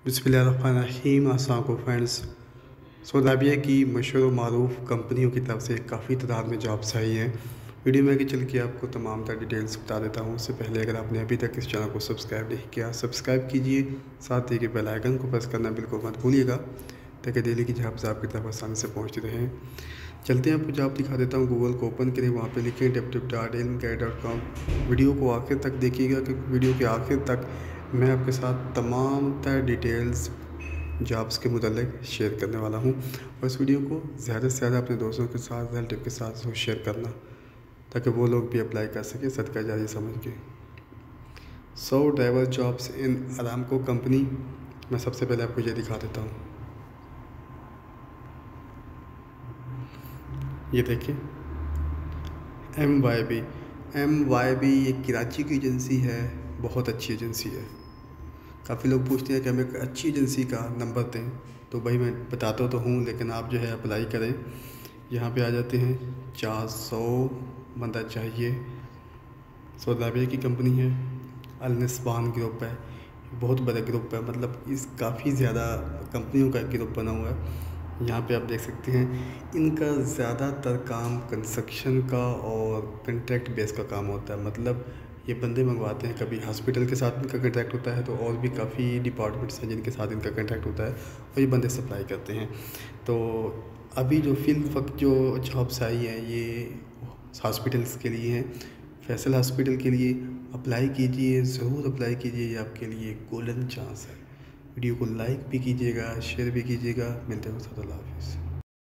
बिस्मिल्लाहिर्रहमानिर्रहीम। अस्सलाम वालेकुम फ्रेंड्स। सऊदी अरबिया की मशहूर व मारूफ कंपनियों की तरफ से काफ़ी तादाद में जॉब्स आई हैं। वीडियो में आगे चल के आपको तमाम तर डिटेल्स बता देता हूँ। उससे पहले अगर आपने अभी तक इस चैनल को सब्सक्राइब नहीं किया, सब्सक्राइब कीजिए, साथ ही के बेल आइकन को प्रेस करना बिल्कुल मत भूलिएगा, ताकि डेली की जॉब्स आपकी तरफ आसानी से पहुँचती रहें। चलते हैं, आपको जॉब दिखा देता हूँ। गूगल को ओपन करें, वहाँ पे लिखें www.ilmguide.com। वीडियो को आखिर तक देखिएगा, क्योंकि वीडियो के आखिर तक मैं आपके साथ तमाम तर डिटेल्स जॉब्स के मुतालिक शेयर करने वाला हूँ। और इस वीडियो को ज़्यादा से ज़्यादा अपने दोस्तों के साथ, रिलेटिव के साथ शेयर करना, ताकि वो लोग भी अप्लाई कर सकें सदका जारी समझ के। 100 driver jobs in Aramco company. मैं सबसे पहले आपको ये दिखा देता हूँ। ये देखिए, MYB ये कराची की एजेंसी है, बहुत अच्छी एजेंसी है। काफ़ी लोग पूछते हैं कि हमें एक अच्छी एजेंसी का नंबर दें, तो भाई मैं बताता तो हूँ, लेकिन आप जो है अप्लाई करें। यहाँ पे आ जाते हैं। 400 बंदा चाहिए। सऊदी अरबिया की कंपनी है, अल निस्वान ग्रुप है। बहुत बड़ा ग्रुप है, मतलब इस काफ़ी ज़्यादा कंपनियों का ग्रुप बना हुआ है। यहाँ पे आप देख सकते हैं, इनका ज़्यादातर काम कंस्ट्रक्शन का और कंट्रैक्ट बेस का काम होता है। मतलब ये बंदे मंगवाते हैं, कभी हॉस्पिटल के साथ इनका कंट्रैक्ट होता है, तो और भी काफ़ी डिपार्टमेंट्स हैं जिनके साथ इनका कंट्रैक्ट होता है, और ये बंदे सप्लाई करते हैं। तो अभी जो फिल वक्त जो जॉब्स आई हैं, ये हॉस्पिटल्स के लिए हैं। फैसल हॉस्पिटल के लिए अप्लाई कीजिए, ज़रूर अप्लाई कीजिए, ये आपके लिए गोल्डन चांस है। वीडियो को लाइक भी कीजिएगा, शेयर भी कीजिएगा। मिलते हैं, अल्लाह हाफ़िज़।